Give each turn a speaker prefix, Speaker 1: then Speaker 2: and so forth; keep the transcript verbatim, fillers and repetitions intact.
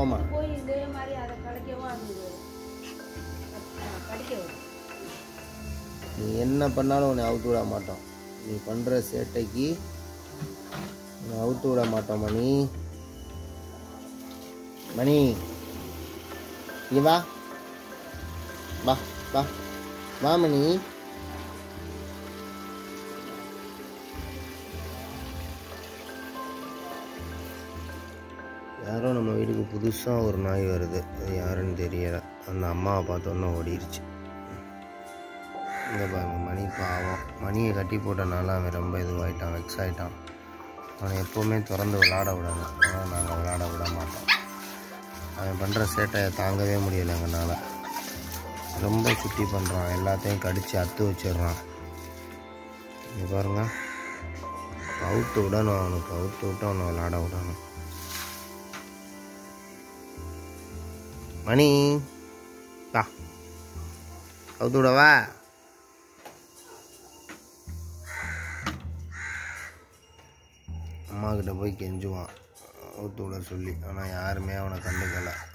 Speaker 1: போமா
Speaker 2: போய் இதே மாதிரி அதை கடிக்கவும் அது கடிக்க வரும்.
Speaker 1: நீ என்ன பண்ணாலும் உன்னை அவுத்து விட மாட்டோம். நீ பண்ணுற சேட்டைக்கு உன்னை அவுத்து விட மாட்டோம் மணி. மணி இங்க வா வா வா வா மணி. யாரோ நம்ம வீட்டுக்கு புதுசாக ஒரு நாய் வருது. அது யாருன்னு தெரியலை. அந்த அம்மாவை பார்த்தோன்னே ஓடிடுச்சு. இங்கே பாருங்க மணி பாவம். மணியை கட்டி போட்டனால அவன் ரொம்ப இதுவாகிட்டான், வெக்ஸ் ஆகிட்டான். அவனை எப்போவுமே திறந்து விளாட விடணும். ஆனால் நாங்கள் விளாட விட மாட்டோம். அவன் பண்ணுற சேட்டையை தாங்கவே முடியலை எங்களால். ரொம்ப சுட்டி பண்ணுறான், எல்லாத்தையும் கடித்து அத்து வச்சிடுறான். இங்கே பாருங்க, அவுத்து விடணும் அவனுக்கு. அவுத்து விட்டு அவனை விளாட விடணும். மணி வா அவுத்து விடவா? அம்மா கிட்ட போய் கெஞ்சுவான் அவுத்து விட சொல்லி. ஆனால் யாருமே அவனை கண்டுக்கலை.